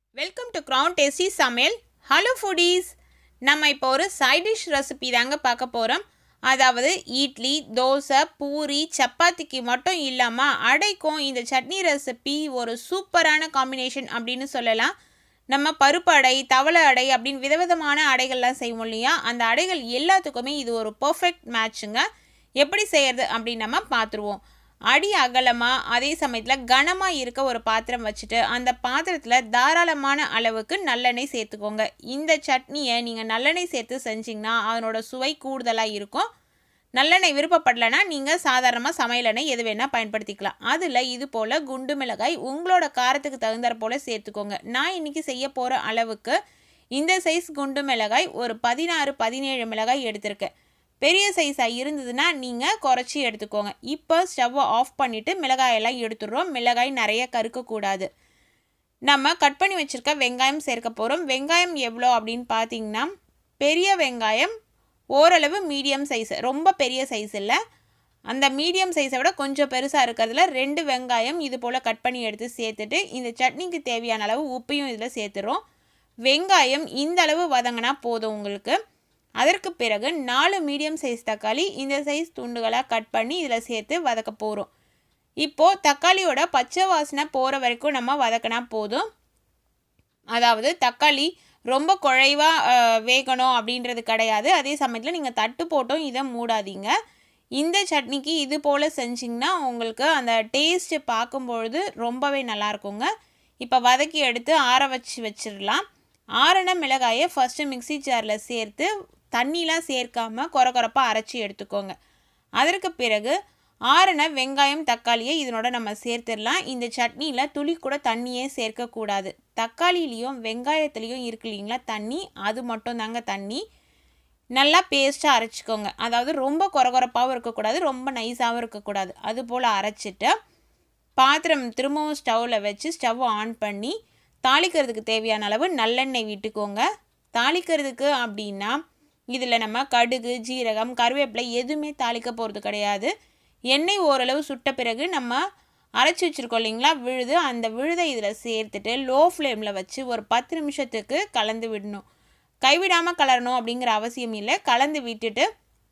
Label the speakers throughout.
Speaker 1: Welcome to crown tasty சமையல். Hello foodies, நம்ம இப்போ ஒரு சைட் டிஷ் ரெசிபி தாங்க பார்க்க போகிறோம். அதாவது இட்லி, தோசை, பூரி, சப்பாத்திக்கு மட்டும் இல்லாமல் அடைக்கும் இந்த சட்னி ரெசிபி ஒரு சூப்பரான காம்பினேஷன் அப்படின்னு சொல்லலாம். நம்ம பருப்பு அடை, தவளை அடை அப்படின்னு விதவிதமான அடைகள்லாம் செய்வோம் இல்லையா, அந்த அடைகள் எல்லாத்துக்குமே இது ஒரு பர்ஃபெக்ட் மேட்சுங்க. எப்படி செய்கிறது அப்படின்னு நம்ம பார்த்துருவோம். அடி அகலமாக அதே சமயத்தில் கனமாக இருக்க ஒரு பாத்திரம் வச்சுட்டு அந்த பாத்திரத்தில் தாராளமான அளவுக்கு நல்லெண்ணெய் சேர்த்துக்கோங்க. இந்த சட்னியை நீங்கள் நல்லெண்ணெய் சேர்த்து செஞ்சிங்கன்னா அதனோட சுவை கூடுதலாக இருக்கும். நல்லெண்ணெய் விருப்பப்படலைன்னா நீங்கள் சாதாரணமாக சமையல் எண்ணெய் எது வேணால் பயன்படுத்திக்கலாம். அதில் இது போல் குண்டு மிளகாய் உங்களோட காரத்துக்கு தகுந்தாற் போல் சேர்த்துக்கோங்க. நான் இன்றைக்கி செய்ய போகிற அளவுக்கு இந்த சைஸ் குண்டு மிளகாய் ஒரு 16-17 மிளகாய் எடுத்திருக்கேன். பெரிய சைஸாக இருந்ததுன்னா நீங்கள் குறைச்சி எடுத்துக்கோங்க. இப்போ ஸ்டவ்வை ஆஃப் பண்ணிவிட்டு மிளகாயெல்லாம் எடுத்துடுறோம். மிளகாய் நிறைய கருக்கக்கூடாது. நம்ம கட் பண்ணி வச்சுருக்க வெங்காயம் சேர்க்க போகிறோம். வெங்காயம் எவ்வளோ அப்படின்னு பார்த்தீங்கன்னா, பெரிய வெங்காயம் ஓரளவு மீடியம் சைஸ், ரொம்ப பெரிய சைஸ் இல்லை, அந்த மீடியம் சைஸை விட கொஞ்சம் பெருசாக இருக்கிறதுல 2 வெங்காயம் இது போல் கட் பண்ணி எடுத்து சேர்த்துட்டு இந்த சட்னிக்கு தேவையான அளவு உப்பையும் இதில் சேர்த்துறோம். வெங்காயம் இந்த அளவு வதங்கினா போதும் உங்களுக்கு. அதற்கு பிறகு 4 மீடியம் சைஸ் தக்காளி இந்த சைஸ் துண்டுகளாக கட் பண்ணி இதில் சேர்த்து வதக்க போகிறோம். இப்போது தக்காளியோட பச்சை வாசனை போகிற வரைக்கும் நம்ம வதக்கினா போதும். அதாவது தக்காளி ரொம்ப குழைவாக வேகணும் அப்படின்றது கிடையாது. அதே சமயத்தில் நீங்கள் தட்டு போட்டும் இதை மூடாதீங்க. இந்த சட்னிக்கு இது போல் செஞ்சிங்கன்னா உங்களுக்கு அந்த டேஸ்ட்டு பார்க்கும்பொழுது ரொம்பவே நல்லாயிருக்குங்க. இப்போ வதக்கி எடுத்து ஆற வச்சிடலாம். ஆறின மிளகாயை ஃபஸ்ட்டு மிக்சி ஜாரில் சேர்த்து தண்ணிலாம் சேர்க்காமல் கொரப்பாக அரைச்சி எடுத்துக்கோங்க. அதற்கு பிறகு ஆறின வெங்காயம் தக்காளியை இதனோட நம்ம சேர்த்துடலாம். இந்த சட்னியில் துளி கூட தண்ணியே சேர்க்கக்கூடாது. தக்காளிலையும் வெங்காயத்துலேயும் இருக்கு இல்லைங்களா தண்ணி, அது மட்டும் தாங்க தண்ணி. நல்லா பேஸ்ட்டாக அரைச்சிக்கோங்க. அதாவது ரொம்ப கொரப்பாகவும் இருக்கக்கூடாது, ரொம்ப நைஸாகவும் இருக்கக்கூடாது. அது போல் அரைச்சிட்டு பாத்திரம் திரும்பவும் ஸ்டவ்வில் வச்சு ஸ்டவ் ஆன் பண்ணி தாளிக்கிறதுக்கு தேவையான அளவு நல்லெண்ணெய் விட்டுக்கோங்க. தாளிக்கிறதுக்கு அப்படின்னா இதில் நம்ம கடுகு, ஜீரகம், கருவேப்பிலை எதுவுமே தாளிக்க போகிறது கிடையாது. எண்ணெய் ஓரளவு சுட்ட பிறகு நம்ம அரைச்சி வச்சுருக்கோம் இல்லைங்களா விழுது, அந்த விழுதை இதில் சேர்த்துட்டு லோ ஃப்ளேமில் வச்சு ஒரு 10 நிமிஷத்துக்கு கலந்து விடணும். கைவிடாமல் கலரணும் அப்படிங்கிற அவசியம் இல்லை. கலந்து விட்டுட்டு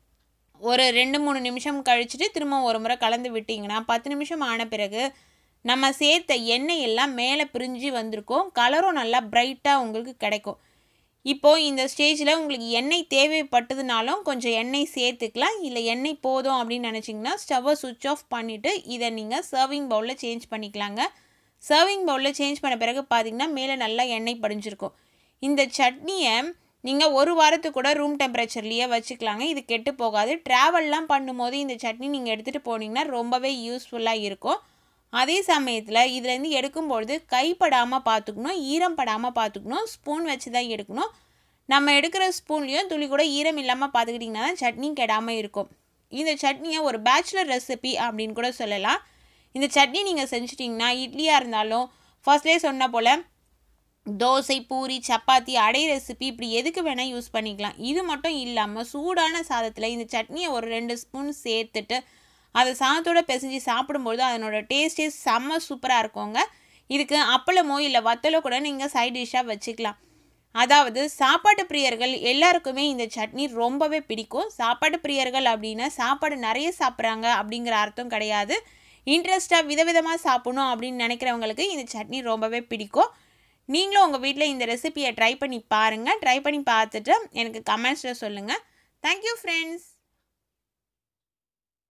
Speaker 1: ஒரு 2-3 நிமிஷம் கழிச்சுட்டு திரும்ப ஒரு முறை கலந்து விட்டிங்கன்னா 10 நிமிஷம் ஆன பிறகு நம்ம சேர்த்த எண்ணெய் எல்லாம் மேலே பிரிஞ்சு வந்திருக்கும். கலரும் நல்லா பிரைட்டாக உங்களுக்கு கிடைக்கும். இப்போது இந்த ஸ்டேஜில் உங்களுக்கு எண்ணெய் தேவைப்பட்டதுனாலும் கொஞ்சம் எண்ணெய் சேர்த்துக்கலாம். இல்லை எண்ணெய் போதும் அப்படின்னு நினச்சிங்கன்னா ஸ்டவ்வை சுவிட்ச் ஆஃப் பண்ணிவிட்டு இதை நீங்கள் சர்விங் பவுலில் சேஞ்ச் பண்ணிக்கலாங்க. சர்விங் பவுலில் சேஞ்ச் பண்ண பிறகு பார்த்திங்கன்னா மேலே நல்லா எண்ணெய் படிஞ்சிருக்கும். இந்த சட்னியை நீங்கள் ஒரு வாரத்துக்கு கூட ரூம் டெம்பரேச்சர்லேயே வச்சுக்கலாங்க. இது கெட்டு போகாது. ட்ராவல்லாம் பண்ணும்போது இந்த சட்னி நீங்கள் எடுத்துகிட்டு போனீங்கன்னா ரொம்பவே யூஸ்ஃபுல்லாக இருக்கும். அதே சமயத்தில் இதுலேருந்து எடுக்கும்பொழுது கைப்படாமல் பார்த்துக்கணும், ஈரம் படாமல் பார்த்துக்கணும். ஸ்பூன் வச்சு தான் எடுக்கணும். நம்ம எடுக்கிற ஸ்பூன்லேயும் துளி கூட ஈரம் இல்லாமல் பார்த்துக்கிட்டிங்கன்னா தான் சட்னி கெடாமல் இருக்கும். இந்த சட்னியை ஒரு பேச்சுலர் ரெசிபி அப்படின்னு கூட சொல்லலாம். இந்த சட்னி நீங்கள் செஞ்சிட்டிங்கன்னா இட்லியாக இருந்தாலும் ஃபர்ஸ்ட்லேயே சொன்ன போல் தோசை, பூரி, சப்பாத்தி, அடை ரெசிபி இப்படி எதுக்கு வேணால் யூஸ் பண்ணிக்கலாம். இது மட்டும் இல்லாமல் சூடான சாதத்தில் இந்த சட்னியை ஒரு 2 ஸ்பூன் சேர்த்துட்டு அதை சாதத்தோடு பிசைஞ்சு சாப்பிடும்போது அதனோட டேஸ்ட்டே செம்ம சூப்பராக இருக்குங்க. இதுக்கு அப்பளமோ இல்லை வத்தலோ கூட நீங்கள் சைட் டிஷ்ஷாக வச்சுக்கலாம். அதாவது சாப்பாட்டு பிரியர்கள் எல்லாருக்குமே இந்த சட்னி ரொம்பவே பிடிக்கும். சாப்பாட்டு பிரியர்கள் அப்படின்னா சாப்பாடு நிறைய சாப்பிட்றாங்க அப்படிங்கிற அர்த்தம் கிடையாது. இன்ட்ரெஸ்ட்டாக விதவிதமாக சாப்பிடணும் அப்படின்னு நினைக்கிறவங்களுக்கு இந்த சட்னி ரொம்பவே பிடிக்கும். நீங்களும் உங்கள் வீட்டில் இந்த ரெசிபியை ட்ரை பண்ணி பாருங்கள். ட்ரை பண்ணி பார்த்துட்டு எனக்கு கமெண்ட்ஸில் சொல்லுங்கள். Thank you friends.